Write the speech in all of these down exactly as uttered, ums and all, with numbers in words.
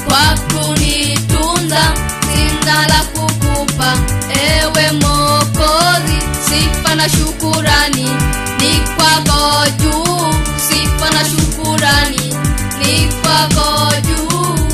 kwa kunitunza, sina la kukupa ewe Mwokozi. Sifa na shukurani ni kwako juu, sifa na shukurani ni kwako juu.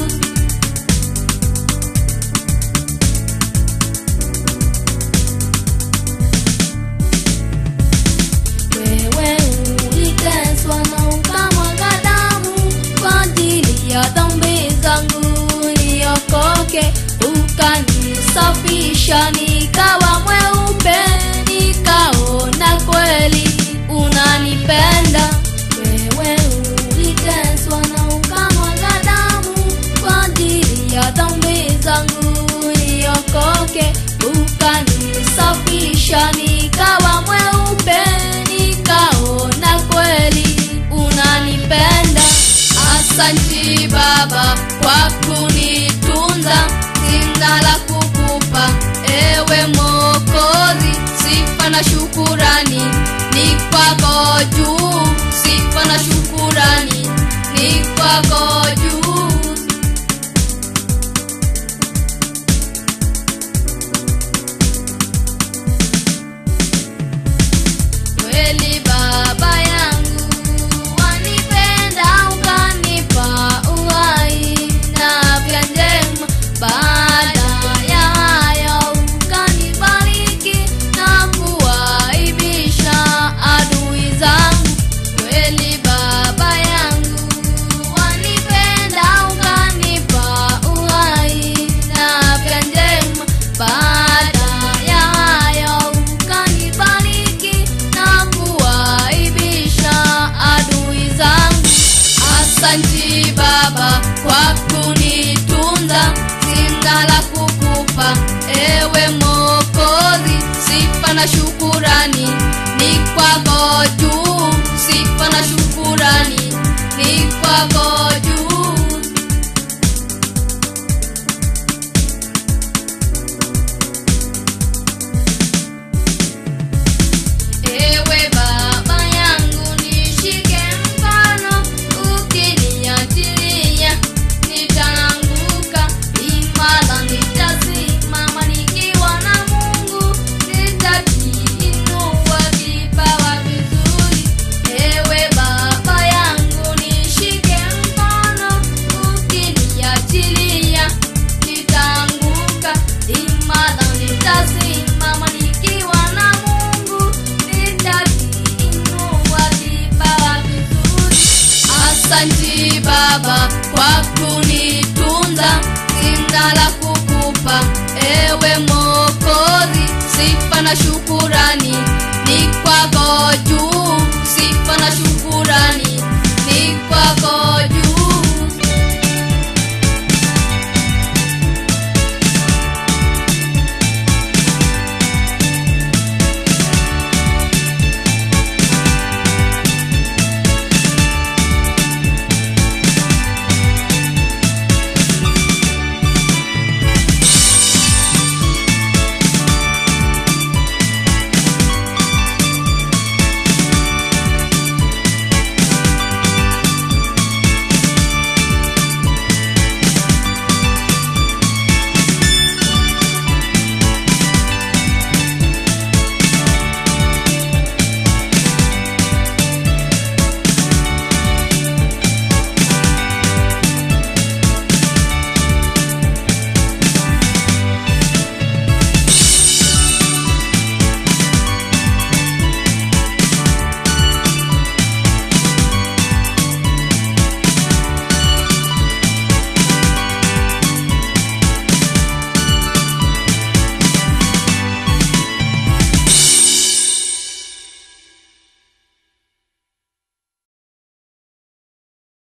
Wewe uliteswa na ukamwaga damu kwa ajili ya dhambi zangu niokoke, ukanisafisha nikawa mweupe, nikaona kweli unanipenda. Wewe uliteswa na ukamwaga damu kwa ajili ya dhambi zangu niokoke, ukanisafisha nikawa mweupe, nikaona kweli unanipenda. Asante Baba kwa kunitunza, sina la kukupa ewe Mwokozi. Sifa na shukurani ni kwako juu, sifa na shukurani ni kwako juu. Kweli Baba yangu wanipenda, ukanipa uhai na afya njema. Baada ya hayo ukanibariki na kuwaibisha adui zangu. Kweli Baba yangu wanipenda, ukanipa uhai na afya njema. Baada ya hayo ukanibariki na kuwaibisha adui zangu. Asante Baba kwa kunitunza, sina la kukupa ewe Mwokozi. Sifa na shukurani ni kwako juu, sifa na shukurani ni kwako juu. Ewe Baba yangu nishike mkono, ukiniachilia nitaanguka, imara nitasimama nikiwa na Mungu, nitakiinua vipawa vizuri. Ewe Baba yangu nishike mkono, ukiniachilia nitaanguka, imara nitasimama nikiwa na Mungu, nitakiinua vipawa vizuri. Asante Baba kwa kunitunza, sina la kukupa ewe Mwokozi. Sifa na shukurani ni kwako juu, sifa na shukurani ni kwako